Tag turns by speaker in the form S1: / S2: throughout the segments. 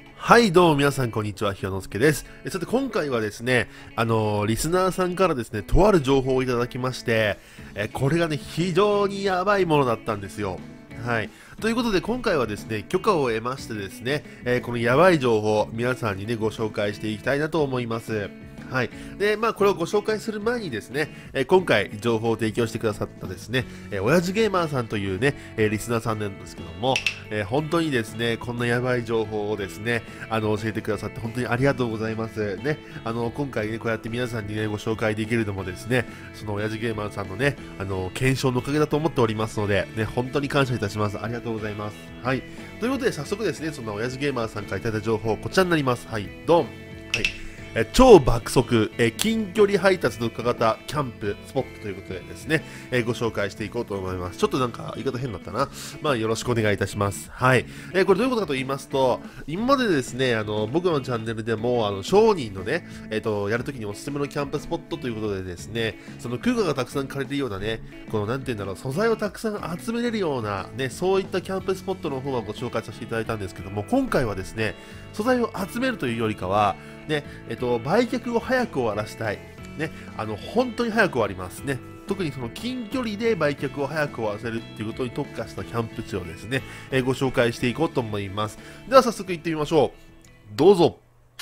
S1: はい、どうも皆さん、こんにちは。ひよのすけです。さて、今回はですね、リスナーさんからですね、とある情報をいただきまして、これがね、非常にやばいものだったんですよ。はい。ということで、今回はですね、許可を得ましてですね、このやばい情報、皆さんにね、ご紹介していきたいなと思います。はい。で、これをご紹介する前にですね、今回情報を提供してくださったですね、親父ゲーマーさんというね、リスナーさんなんですけども、本当にですね、こんなやばい情報をですね、教えてくださって本当にありがとうございます。ね、今回ね、こうやって皆さんにね、ご紹介できるのもですね、その親父ゲーマーさんのね、検証のおかげだと思っておりますので、ね、本当に感謝いたします。ありがとうございます。はい。ということで、早速ですね、その親父ゲーマーさんからいただいた情報、こちらになります。はい、ドン。はい。超爆速、近距離配達特化型キャンプスポットということでですね、ご紹介していこうと思います。ちょっとなんか言い方変だったな。よろしくお願いいたします。はい。これどういうことかと言いますと、今までですね、僕のチャンネルでも、商人のね、やるときにおすすめのキャンプスポットということでですね、その空間がたくさん借りるようなね、このなんて言うんだろう、素材をたくさん集めれるような、ね、そういったキャンプスポットの方はご紹介させていただいたんですけども、今回はですね、素材を集めるというよりかは、ね、売却を早く終わらせたい。ね、本当に早く終わりますね。特にその近距離で売却を早く終わらせるっていうことに特化したキャンプ地をですね、ご紹介していこうと思います。では早速行ってみましょう。どうぞ。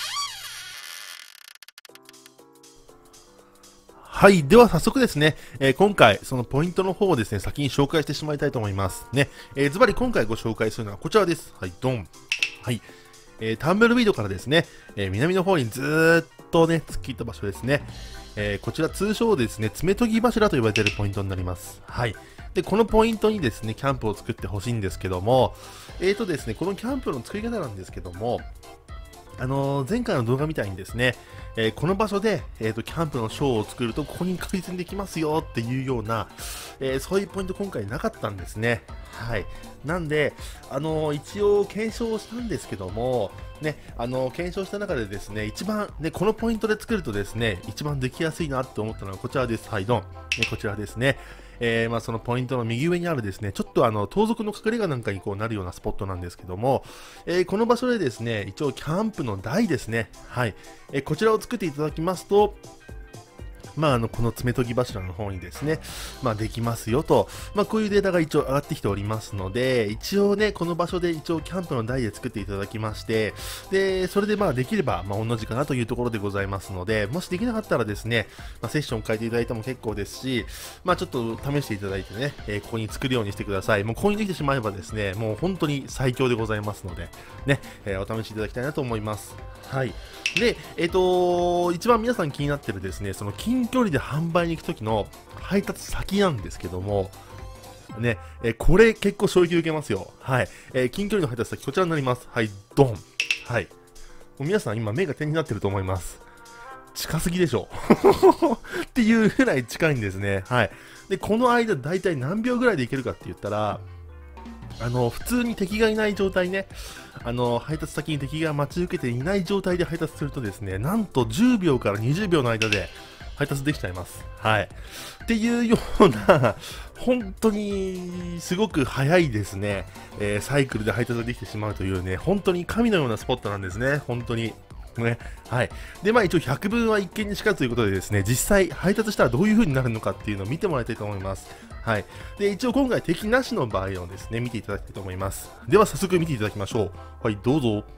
S1: はい。では早速ですね、今回そのポイントの方をですね、先に紹介してしまいたいと思います。ね、ズバリ今回ご紹介するのはこちらです。はい、ドン。はい。タンブルビードからですね、南の方にずーっとね、突っ切った場所ですね。こちら通称ですね、爪研ぎ柱と呼ばれているポイントになります。はい。で、このポイントにですね、キャンプを作ってほしいんですけども、ですね、このキャンプの作り方なんですけども、前回の動画みたいにですね、この場所で、キャンプのショーを作るとここに確実にできますよっていうような、そういうポイント今回なかったんですね。はい。なんで、一応検証したんですけども、ね、検証した中でですね、一番、ね、このポイントで作るとですね、一番できやすいなって思ったのはこちらです。はい、ドン。こちらですね。そのポイントの右上にあるですね、ちょっと盗賊の隠れ家なんかにこうなるようなスポットなんですけども、この場所でですね、一応キャンプの台ですね、はい、こちらを作っていただきますと、この爪研ぎ柱の方にですね、できますよと、こういうデータが一応上がってきておりますので、一応ね、この場所で一応キャンプの台で作っていただきまして、で、それでできれば、同じかなというところでございますので、もしできなかったらですね、セッション変えていただいても結構ですし、ちょっと試していただいてね、ここに作るようにしてください。もうここにできてしまえばですね、もう本当に最強でございますので、ね、お試しいただきたいなと思います。はい。で、一番皆さん気になってるですね、その近距離で販売に行く時の配達先なんですけども、ね、これ結構衝撃受けますよ。はい。近距離の配達先、こちらになります。はい、ドン。はい。もう皆さん今目が点になってると思います。近すぎでしょっていうぐらい近いんですね。はい。で、この間大体何秒ぐらいで行けるかって言ったら、普通に敵がいない状態ね、配達先に敵が待ち受けていない状態で配達するとですね、なんと10秒から20秒の間で配達できちゃいます。はい。っていうような、本当にすごく早いですね、サイクルで配達ができてしまうというね、本当に神のようなスポットなんですね、本当に。ね、はい。で、一応100分は一見にしかということでですね、実際配達したらどういう風になるのかっていうのを見てもらいたいと思います。はい。で、一応今回敵なしの場合をですね、見ていただきたいと思います。では早速見ていただきましょう。はい、どうぞ。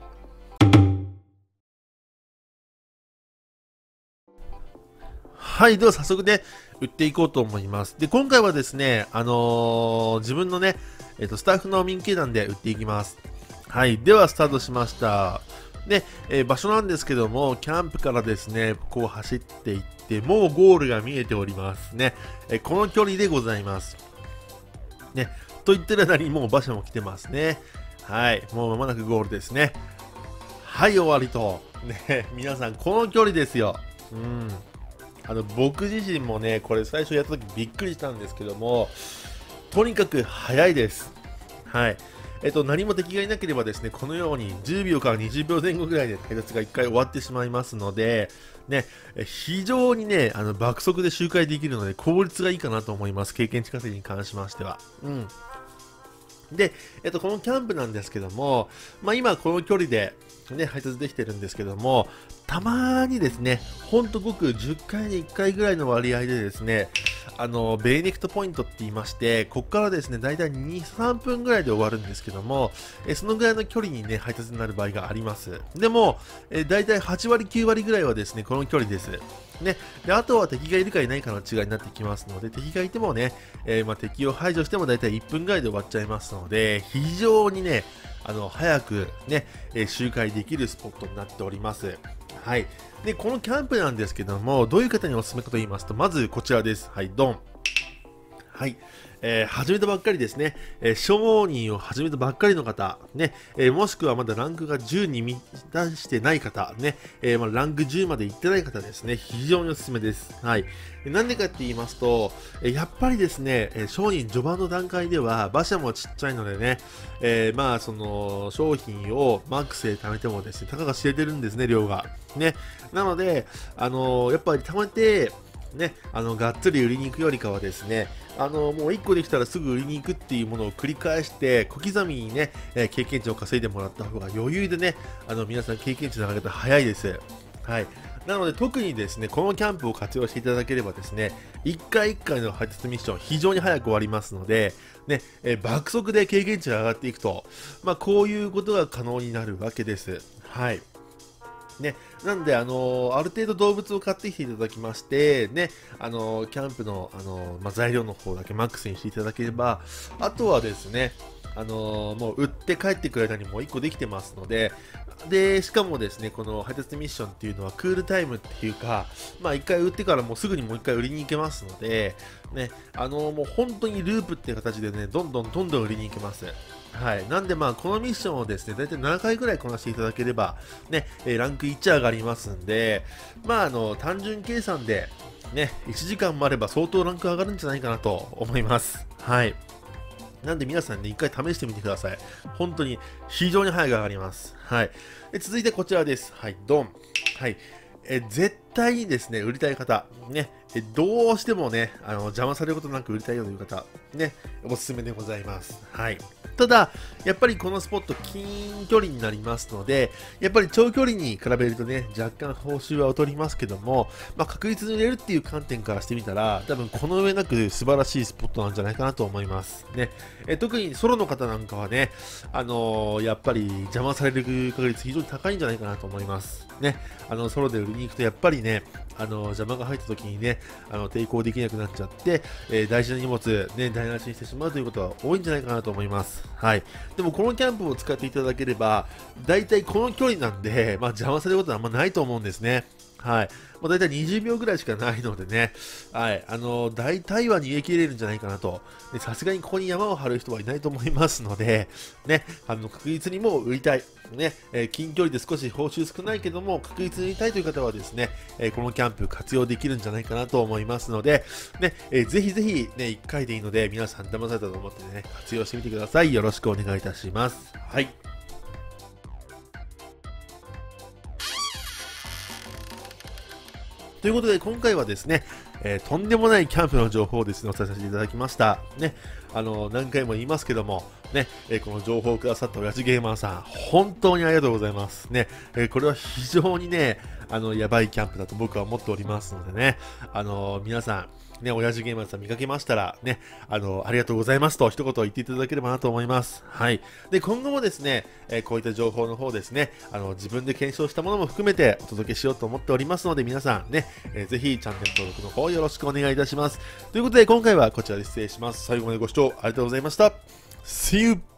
S1: はい、では早速ね、売っていこうと思います。で、今回はですね、自分のね、スタッフの民系団で売っていきます。はい、ではスタートしました。で、場所なんですけども、キャンプからですね、こう走っていって、もうゴールが見えておりますね。この距離でございます。ね、と言ってる間にもう馬車も来てますね。はい、もう間もなくゴールですね。はい、終わりと。ね、皆さん、この距離ですよ。うん。僕自身もね、これ最初やった時びっくりしたんですけども、とにかく早いです。はい。何も敵がいなければですね、このように10秒から20秒前後ぐらいで配達が1回終わってしまいますので、ね、非常にね、爆速で周回できるので効率がいいかなと思います。経験値稼ぎに関しましては。うん。 で、このキャンプなんですけども、今この距離で、ね、配達できてるんですけども、たまにですね、ほんとごく10回に1回ぐらいの割合でですね、ベイネクトポイントって言いまして、ここからですね、だいたい2、3分ぐらいで終わるんですけども、そのぐらいの距離にね、配達になる場合があります。でも、だいたい8割、9割ぐらいはですね、この距離です。ね、であとは敵がいるかいないかの違いになってきますので、敵がいてもね、敵を排除してもだいたい1分ぐらいで終わっちゃいますので、非常にね、早くね、周回できるスポットになっております。はい。で、このキャンプなんですけども、どういう方におすすめかと言いますと、まずこちらです。はい、ドン。はい。始めたばっかりですね。商人を始めたばっかりの方、ね、もしくはまだランクが10に満たしてない方、ね、ランク10まで行ってない方ですね、非常におすすめです。はい。なんでかって言いますと、やっぱりですね、商人序盤の段階では馬車もちっちゃいのでね、その商品をマックスで貯めてもですね、たかが知れてるんですね、量が。ね。なので、やっぱり貯めて、ね、がっつり売りに行くよりかはですね、もう1個できたらすぐ売りに行くっていうものを繰り返して、小刻みにね、経験値を稼いでもらった方が余裕でね、皆さん経験値の上げ方早いです。はい。なので特にですね、このキャンプを活用していただければですね、1回1回の配達ミッション非常に早く終わりますので、ね、爆速で経験値が上がっていくと、こういうことが可能になるわけです。はい。ね、なんで、ある程度動物を買ってきていただきまして、ね、キャンプの、材料の方だけマックスにしていただければ、あとはですね、もう売って帰ってくる間にもう1個できてますので、で、しかもですね、この配達ミッションっていうのはクールタイムっていうか、1回売ってからもうすぐにもう1回売りに行けますので、ね、もう本当にループっていう形でね、どんどん売りに行けます。はい。なんでこのミッションをですね、だいたい7回ぐらいこなしていただければ、ね、ランク1上がりますんで、単純計算で、ね、1時間もあれば相当ランク上がるんじゃないかなと思います。はい。なんで皆さんね、一回試してみてください。本当に非常に早く上がります。はい。続いてこちらです。はい、ドン。はい。絶対にですね、売りたい方、ね、どうしてもね、邪魔されることなく売りたいよという方、ね、おすすめでございます。はい。ただ、やっぱりこのスポット、近距離になりますので、やっぱり長距離に比べるとね、若干報酬は劣りますけども、確実に売れるっていう観点からしてみたら、多分この上なく素晴らしいスポットなんじゃないかなと思います。ね。特にソロの方なんかはね、やっぱり邪魔される確率非常に高いんじゃないかなと思います。ね。ソロで売りに行くとやっぱりね、邪魔が入った時にね、抵抗できなくなっちゃって、大事な荷物、ね、台無しにしてしまうということは多いんじゃないかなと思います。はい。でもこのキャンプを使っていただければ、大体この距離なんで、邪魔されることはあんまないと思うんですね。はい。だいたい20秒ぐらいしかないのでね、はい。大体は逃げ切れるんじゃないかなと。さすがにここに山を張る人はいないと思いますので、ね、確実にもう売りたい。ね、近距離で少し報酬少ないけども、確実に売りたいという方はですね、このキャンプ活用できるんじゃないかなと思いますので、ね、ぜひぜひね、1回でいいので、皆さん騙されたと思ってね、活用してみてください。よろしくお願いいたします。はい。ということで、今回はですね、とんでもないキャンプの情報をですね、お伝えさせていただきました。ね、何回も言いますけども、ね、この情報をくださった親父ゲーマーさん、本当にありがとうございます。ね、これは非常にね、やばいキャンプだと僕は思っておりますのでね、皆さん、ね、親父ゲーマーさん見かけましたら、ね、ありがとうございますと一言言っていただければなと思います。はい。で、今後もですね、こういった情報の方ですね、自分で検証したものも含めてお届けしようと思っておりますので、皆さんね、ぜひチャンネル登録の方よろしくお願いいたします。ということで、今回はこちらで失礼します。最後までご視聴ありがとうございました。See you!